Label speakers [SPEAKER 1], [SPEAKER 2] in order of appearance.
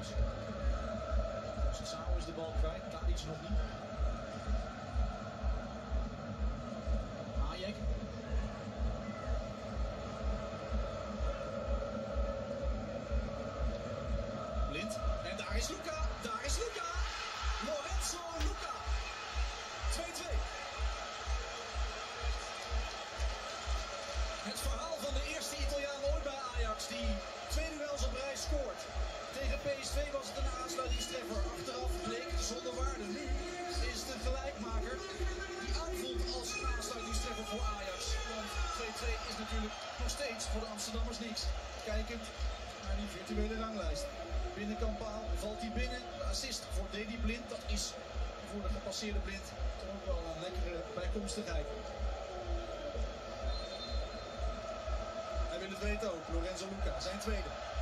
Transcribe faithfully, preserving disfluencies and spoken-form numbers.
[SPEAKER 1] Ajax. Sao is de bal kwijt, Tadic nog niet. Hayek. Blind. En daar is Luka. Daar is Luka. Lorenzo Luka. twee twee. Het verhaal van de eerste Italiaan ooit bij Ajax die twee duels op rij scoort. Tegen P S V was het een aansluitingstreffer. Achteraf bleek zonder waarde. Nu is het een gelijkmaker die aanvoelt als een aansluitingstreffer voor Ajax. Want twee twee is natuurlijk nog steeds voor de Amsterdammers niks. Kijkend naar die virtuele ranglijst. Binnenkant paal valt hij binnen. De assist voor Dedy Blind. Dat is voor de gepasseerde Blind toch ook wel een lekkere bijkomstigheid. Hij wil het weten ook. Lorenzo Luka, zijn tweede.